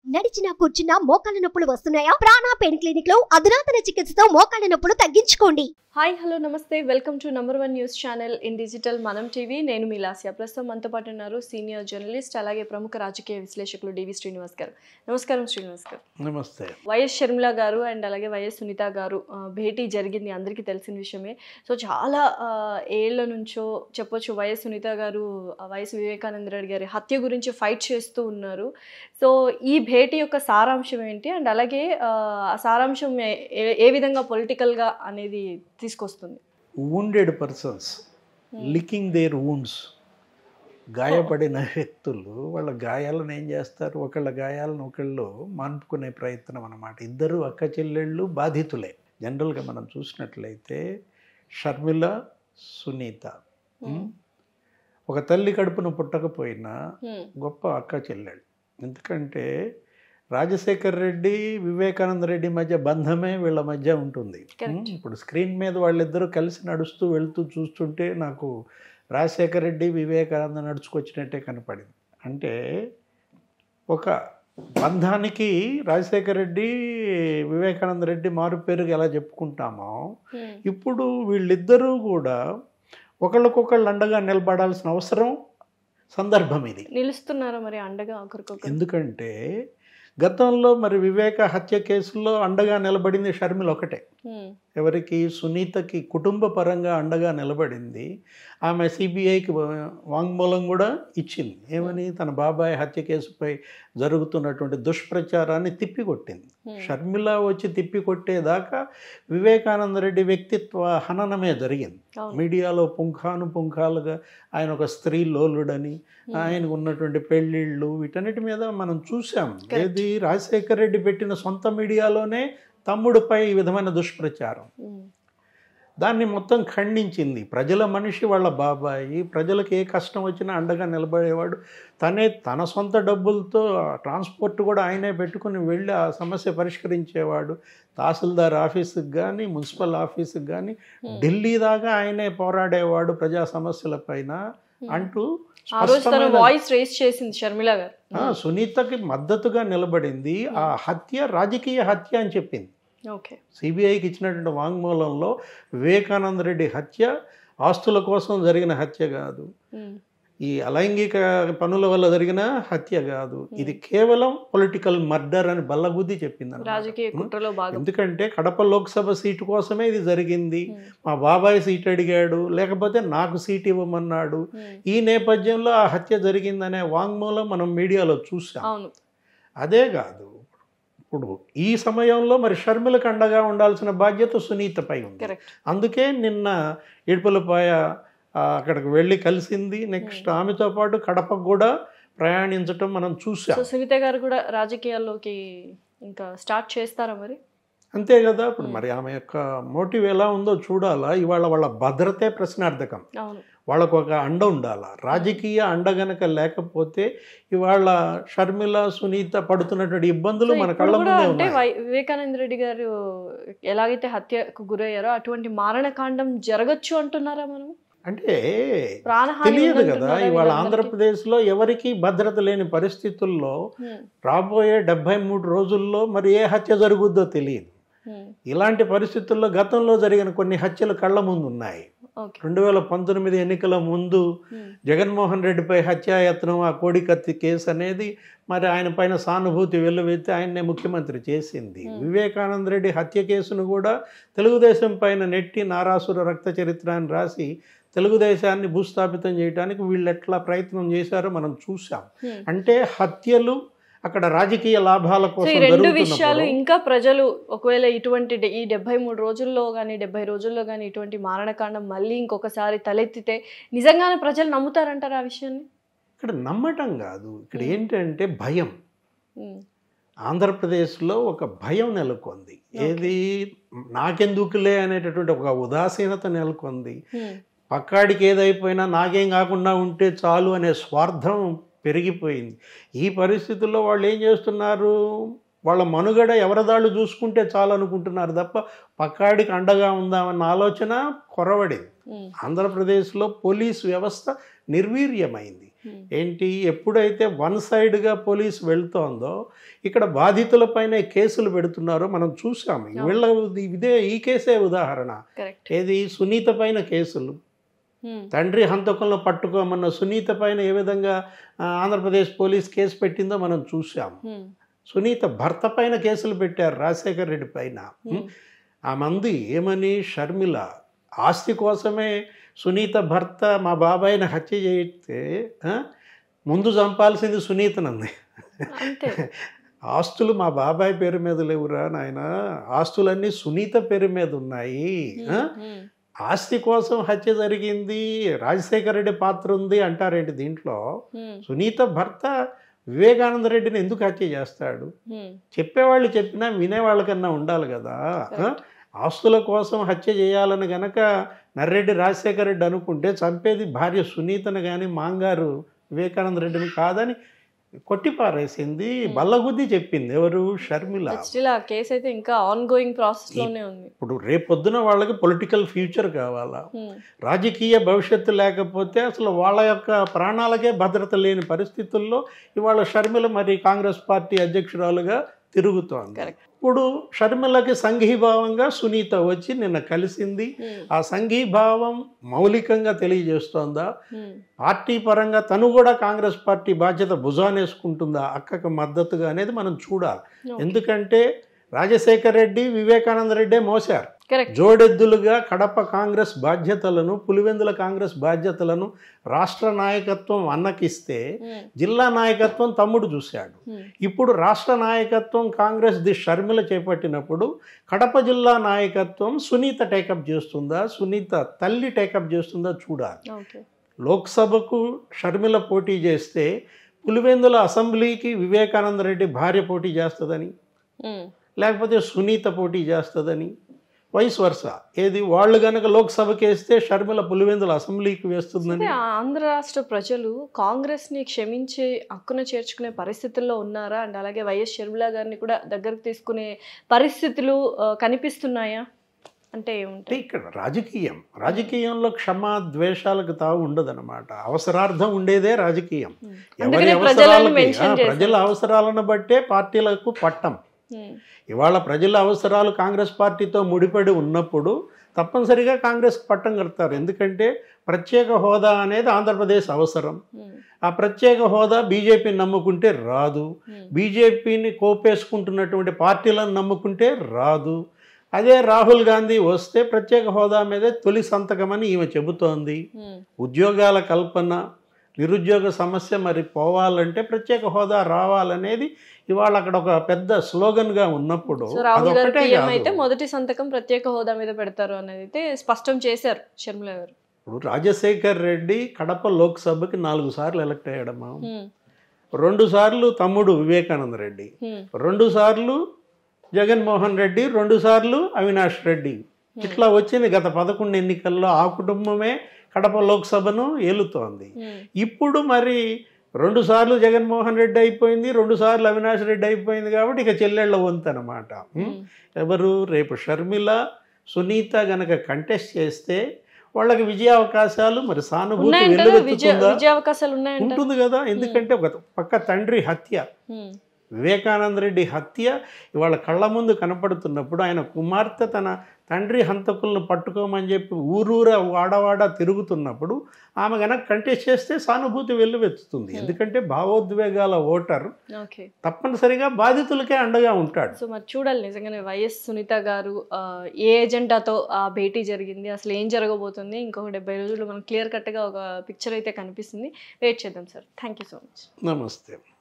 నడిచినా కూర్చున్నా మోకాళ్ళ నొప్పులు వస్తున్నాయా? ప్రాణ పెయిన్ క్లినిక్ లో అధునాతన చికిత్సతో మోకాళ్ళ నొప్పులు తగ్గించుకోండి. హాయ్ హలో నమస్తే, welcome to #1 news channel in digital Manam TV. నేను మీ లాస్య. ప్రస్తుతం మనతో పాటు ఉన్నారు సీనియర్ జర్నలిస్ట్ అలాగే ప్రముఖ రాజకీయ విశ్లేషకులు డివి శ్రీనివాస్ గారు. నమస్కారం శ్రీనివాస్ గారు. నమస్తే. వైఎస్ షర్మిల గారు అండ్ అలాగే వైఎస్ సునీత గారు భేటీ జరిగింది, అందరికీ తెలిసిన విషయమే. సో చాలా ఏళ్ల నుంచో చెప్పొచ్చు వైఎస్ సునీత గారు వైఎస్ వివేకానంద రెడ్డి గారి హత్య గురించి ఫైట్ చేస్తూ ఉన్నారు. సో ఈ భేటీ యొక్క సారాంశం ఏంటి అండ్ అలాగే ఆ సారాంశం ఏ విధంగా పొలిటికల్గా అనేది తీసుకొస్తుంది? Wounded persons licking their wounds, గాయపడిన వ్యక్తులు వాళ్ళ గాయాలను ఏం చేస్తారు, ఒకళ్ళ గాయాలను ఒకళ్ళు మాన్పుకునే ప్రయత్నం అన్నమాట. ఇద్దరు అక్క చెల్లెళ్ళు బాధితులే. జనరల్గా మనం చూసినట్లయితే షర్మిల, సునీత ఒక తల్లి కడుపును పుట్టకపోయినా గొప్ప అక్క చెల్లెళ్ళు. ఎందుకంటే రాజశేఖర్ రెడ్డి, వివేకానంద రెడ్డి మధ్య బంధమే వీళ్ళ మధ్య ఉంటుంది. ఇప్పుడు స్క్రీన్ మీద వాళ్ళిద్దరూ కలిసి నడుస్తూ వెళ్తూ చూస్తుంటే నాకు రాజశేఖర్ రెడ్డి, వివేకానంద నడుచుకొచ్చినట్టే కనపడింది. అంటే ఒక బంధానికి రాజశేఖర్ రెడ్డి, వివేకానంద రెడ్డి మారు పేరుగా ఎలా చెప్పుకుంటామో, ఇప్పుడు వీళ్ళిద్దరూ కూడా ఒకళ్ళకొకళ్ళు అండగా నిలబడాల్సిన అవసరం, సందర్భం ఇది. నిలుస్తున్నారా మరి అండగా ఒకరికొకరు? ఎందుకంటే గతంలో మరి వివేక హత్య కేసులో అండగా నిలబడింది షర్మిల ఒకటే. ఎవరికి? సునీతకి కుటుంబ పరంగా అండగా నిలబడింది. ఆమె సిబిఐకి వాంగ్మూలం కూడా ఇచ్చింది. ఏమని? తన బాబాయ్ హత్య కేసుపై జరుగుతున్నటువంటి దుష్ప్రచారాన్ని తిప్పికొట్టింది. షర్మిల వచ్చి తిప్పికొట్టేదాకా వివేకానంద రెడ్డి వ్యక్తిత్వ హననమే జరిగింది. మీడియాలో పుంఖానుపుంఖాలుగా ఆయన ఒక స్త్రీ లోలుడని, ఆయనకు ఉన్నటువంటి పెళ్ళిళ్ళు, వీటన్నిటి మీద మనం చూసాం. ఏది? రాజశేఖర్ రెడ్డి పెట్టిన సొంత మీడియాలోనే తమ్ముడిపై ఈ విధమైన దుష్ప్రచారం. దాన్ని మొత్తం ఖండించింది. ప్రజల మనిషి వాళ్ళ బాబాయి, ప్రజలకు ఏ కష్టం వచ్చినా అండగా నిలబడేవాడు. తన సొంత డబ్బులతో ట్రాన్స్పోర్ట్ కూడా ఆయనే పెట్టుకుని వెళ్ళి ఆ సమస్య పరిష్కరించేవాడు. తహసీల్దార్ ఆఫీసుకి కానీ, మున్సిపల్ ఆఫీసుకి కానీ ఢిల్లీ దాకా ఆయనే పోరాడేవాడు ప్రజా సమస్యల పైన అంటూ వాయిస్ రేస్ చేసింది షర్మిల గారు. సునీతకి మద్దతుగా నిలబడింది. ఆ హత్య రాజకీయ హత్య అని చెప్పింది. సిబిఐకి ఇచ్చినటువంటి వాంగ్మూలంలో వివేకానంద రెడ్డి హత్య ఆస్తుల కోసం జరిగిన హత్య కాదు, ఈ అలైంగిక పనుల వల్ల జరిగిన హత్య కాదు, ఇది కేవలం పొలిటికల్ మర్డర్ అని బల్లగుద్ది చెప్పింది. రాజకీయ కుట్రలో భాగం. ఎందుకంటే కడప లోక్సభ సీటు కోసమే ఇది జరిగింది. మా బాబాయ్ సీట్ అడిగాడు, లేకపోతే నాకు సీట్ ఇవ్వమన్నాడు. ఈ నేపథ్యంలో ఆ హత్య జరిగిందనే వాంగ్మూలం మనం మీడియాలో చూసాం. అదే కాదు, ఇప్పుడు ఈ సమయంలో మరి షర్మిలకు అండగా ఉండాల్సిన బాధ్యత సునీతపై ఉంది. అందుకే నిన్న ఇడుపులపాయ అక్కడికి వెళ్ళి కలిసింది. నెక్స్ట్ ఆమెతో పాటు కడపకు కూడా ప్రయాణించటం మనం చూసాం. సునీత గారు కూడా రాజకీయాల్లోకి ఇంకా స్టార్ట్ చేస్తారా మరి? అంతే కదా. ఇప్పుడు మరి ఆమె యొక్క మోటివ్ ఎలా ఉందో చూడాలా. ఇవాళ వాళ్ళ భద్రతే ప్రశ్నార్థకం. వాళ్ళకు ఒక అండ ఉండాలా. రాజకీయ అండ గనక లేకపోతే ఇవాళ షర్మిల, సునీత పడుతున్నటువంటి ఇబ్బందులు మన కళ్ళ ముందే ఉన్నాయి. వివేకానంద రెడ్డి గారు ఎలాగైతే హత్యకు గురయ్యారో అటువంటి మారణకాండం జరగచ్చు అంటున్నారా మనం? అంటే తెలియదు కదా. ఇవాళ ఆంధ్రప్రదేశ్లో ఎవరికి భద్రత లేని పరిస్థితుల్లో రాబోయే 73 రోజుల్లో మరి ఏ హత్య జరుగుద్దో తెలియదు. ఇలాంటి పరిస్థితుల్లో గతంలో జరిగిన కొన్ని హత్యలు కళ్ళ ముందు ఉన్నాయి. 2019 ఎన్నికల ముందు జగన్మోహన్ రెడ్డిపై హత్యాయత్నం, ఆ కోడికత్తి కేసు అనేది మరి ఆయన పైన సానుభూతి వెల్లువెత్తి ఆయన్నే ముఖ్యమంత్రి చేసింది. వివేకానంద రెడ్డి హత్య కేసును కూడా తెలుగుదేశం పైన నెట్టి నారాసుర రక్త చరిత్ర అని రాసి తెలుగుదేశాన్ని భూస్థాపితం చేయడానికి వీళ్ళు ఎట్లా ప్రయత్నం చేశారో మనం చూసాం. అంటే హత్యలు అక్కడ రాజకీయ లాభాల కోసం. రెండు విషయాలు ఇంకా ప్రజలు ఒకవేళ ఇటువంటి ఈ 73 రోజుల్లో కానీ 70 రోజుల్లో కానీ ఇటువంటి మారణకాండం మళ్ళీ ఇంకొకసారి తలెత్తితే నిజంగానే ప్రజలు నమ్ముతారంటారు ఆ విషయాన్ని? ఇక్కడ నమ్మటం కాదు, ఇక్కడ ఏంటంటే భయం. ఆంధ్రప్రదేశ్లో ఒక భయం నెలకొంది. ఏది? నాకెందుకులే అనేటటువంటి ఒక ఉదాసీనత నెలకొంది. పక్కాడికి ఏదైపోయినా నాకేం కాకుండా ఉంటే చాలు అనే స్వార్థం పెరిగిపోయింది. ఈ పరిస్థితుల్లో వాళ్ళు ఏం చేస్తున్నారు? వాళ్ళ మనుగడ ఎవరిదాళ్ళు చూసుకుంటే చాలు అనుకుంటున్నారు తప్ప పక్కాడికి అండగా ఉందామన్న ఆలోచన కొరవడింది. ఆంధ్రప్రదేశ్లో పోలీసు వ్యవస్థ నిర్వీర్యమైంది. ఏంటి, ఎప్పుడైతే వన్ సైడ్గా పోలీసు వెళ్తోందో ఇక్కడ బాధితులపైన కేసులు పెడుతున్నారో మనం చూసాము. ఈ కేసే ఉదాహరణ. ఏది, సునీత పైన కేసులు, తండ్రి హంతకులను పట్టుకోమన్న సునీత పైన ఏ విధంగా ఆంధ్రప్రదేశ్ పోలీస్ కేసు పెట్టిందో మనం చూసాము. సునీత భర్త పైన కేసులు పెట్టారు, రాజశేఖర్ రెడ్డి పైన. ఆ మంది ఏమని, షర్మిల ఆస్తి కోసమే సునీత భర్త మా బాబాయిని హత్య చేస్తే ముందు చంపాల్సింది సునీతనంది. ఆస్తులు మా బాబాయ్ పేరు మీద లేవురా నాయన, ఆస్తులన్నీ సునీత పేరు మీద ఉన్నాయి. ఆస్తి కోసం హత్య జరిగింది, రాజశేఖర రెడ్డి పాత్ర ఉంది అంటారేంటి దీంట్లో? సునీత భర్త వివేకానంద రెడ్డిని ఎందుకు హత్య చేస్తాడు? చెప్పేవాళ్ళు చెప్పినా వినేవాళ్ళకన్నా ఉండాలి కదా. ఆస్తుల కోసం హత్య చేయాలని గనక నర్రెడ్డి రాజశేఖర రెడ్డి అనుకుంటే చంపేది భార్య సునీతను కానీ మాంగారు వివేకానంద రెడ్డిని కాదని కొట్టిపారేసింది, బల్లగుద్ది చెప్పింది. ఎవరు? షర్మిల. కేసు అయితే ఇంకా ఆన్ గోయింగ్ ప్రాసెస్ లోనే ఉంది. ఇప్పుడు రేపొద్దున వాళ్ళకి పొలిటికల్ ఫ్యూచర్ కావాలా, రాజకీయ భవిష్యత్తు లేకపోతే అసలు వాళ్ళ యొక్క ప్రాణాలకే భద్రత లేని పరిస్థితుల్లో ఇవాళ షర్మిల మరి కాంగ్రెస్ పార్టీ అధ్యక్షురాలుగా తిరుగుతోంది. ఇప్పుడు షర్మిలకి సంఘీభావంగా సునీత వచ్చి నిన్న కలిసింది. ఆ సంఘీభావం మౌలికంగా తెలియజేస్తోందా? పార్టీ పరంగా తను కూడా కాంగ్రెస్ పార్టీ బాధ్యత భుజానేసుకుంటుందా అక్కకు మద్దతుగా అనేది మనం చూడాలి. ఎందుకంటే రాజశేఖర రెడ్డి, వివేకానంద రెడ్డే మోసారు. జోడెద్దులుగా కడప కాంగ్రెస్ బాధ్యతలను, పులివెందుల కాంగ్రెస్ బాధ్యతలను రాష్ట్ర నాయకత్వం అన్నకిస్తే జిల్లా నాయకత్వం తమ్ముడు చూశాడు. ఇప్పుడు రాష్ట్ర నాయకత్వం కాంగ్రెస్ షర్మిల చేపట్టినప్పుడు కడప జిల్లా నాయకత్వం సునీత టేకప్ చేస్తుందా, సునీత తల్లి టేకప్ చేస్తుందా చూడాలి. లోక్సభకు షర్మిల పోటీ చేస్తే పులివెందుల అసెంబ్లీకి వివేకానంద రెడ్డి భార్య పోటీ చేస్తుందని, లేకపోతే సునీత పోటీ చేస్తుందని, వైస్ వర్స. ఏది, వాళ్ళు కనుక లోక్సభకి వేస్తే షర్మిల పులివెందుల అసెంబ్లీకి వేస్తుందని. ఆంధ్ర రాష్ట్ర ప్రజలు కాంగ్రెస్ని క్షమించి హక్కున చేర్చుకునే పరిస్థితుల్లో ఉన్నారా? అండ్ అలాగే వైఎస్ షర్మిల గారిని కూడా దగ్గరకు తీసుకునే పరిస్థితులు కనిపిస్తున్నాయా అంటే ఏముంటాయి? ఇక్కడ రాజకీయంలో క్షమా ద్వేషాలకు తావు ఉండదన్నమాట. అవసరార్థం ఉండేదే రాజకీయం. ప్రజల అవసరాలను బట్టే పార్టీలకు పట్టం. ఇవాళ ప్రజల అవసరాలు కాంగ్రెస్ పార్టీతో ముడిపడి ఉన్నప్పుడు తప్పనిసరిగా కాంగ్రెస్కి పట్టం కడతారు. ఎందుకంటే ప్రత్యేక హోదా అనేది ఆంధ్రప్రదేశ్ అవసరం. ఆ ప్రత్యేక హోదా బీజేపీని నమ్ముకుంటే రాదు, బీజేపీని కోపేసుకుంటున్నటువంటి పార్టీలను నమ్ముకుంటే రాదు. అదే రాహుల్ గాంధీ వస్తే ప్రత్యేక హోదా మీదే తొలి సంతకమని ఈమె చెబుతోంది. ఉద్యోగాల కల్పన, నిరుద్యోగ సమస్య మరి పోవాలంటే ప్రత్యేక హోదా రావాలనేది ఇవాళ అక్కడ ఒక పెద్ద స్లోగన్గా ఉన్నప్పుడు అయితే మొదటి సంతకం ప్రత్యేక హోదా మీద పెడతారు అనేది అయితే స్పష్టం చేశారు షర్మిల గారు. ఇప్పుడు రాజశేఖర్ రెడ్డి కడప లోక్సభకి 4 సార్లు ఎలక్ట్ అయ్యాడమ్మా. 2 సార్లు తమ్ముడు వివేకానంద రెడ్డి, 2 సార్లు జగన్మోహన్ రెడ్డి, 2 సార్లు అవినాష్ రెడ్డి. ఇట్లా వచ్చింది గత 11 ఎన్నికల్లో. ఆ కుటుంబమే కడప లోక్సభను ఏలుతోంది. ఇప్పుడు మరి 2 సార్లు జగన్మోహన్ రెడ్డి అయిపోయింది, 2 సార్లు అవినాష్ రెడ్డి అయిపోయింది. కాబట్టి ఇక చెల్లెళ్ళ వంతు అనమాట. ఎవరు? రేపు షర్మిల, సునీత గనక కంటెస్ట్ చేస్తే వాళ్ళకి విజయావకాశాలు, మరి సానుభూతి ఉంటుంది కదా. ఎందుకంటే ఒక పక్క తండ్రి హత్య, వివేకానంద రెడ్డి హత్య ఇవాళ కళ్ళ ముందు కనపడుతున్నప్పుడు ఆయన కుమార్తె తన తండ్రి హంతకులను పట్టుకోమని చెప్పి ఊరూర వాడవాడ తిరుగుతున్నప్పుడు ఆమె కనుక కంటెస్ట్ చేస్తే సానుభూతి వెల్లువెత్తుతుంది. ఎందుకంటే భావోద్వేగాల ఓటర్ తప్పనిసరిగా బాధితులకే అండగా ఉంటాడు. సో మరి చూడాలి నిజంగానే వైఎస్ సునీత గారు ఏ ఎజెండాతో ఆ భేటీ జరిగింది, అసలు ఏం జరగబోతుంది. ఇంకొక 70 రోజులు మనకు క్లియర్ కట్గా ఒక పిక్చర్ అయితే కనిపిస్తుంది. వెయిట్ చేద్దాం sir. Thank you so much. నమస్తే.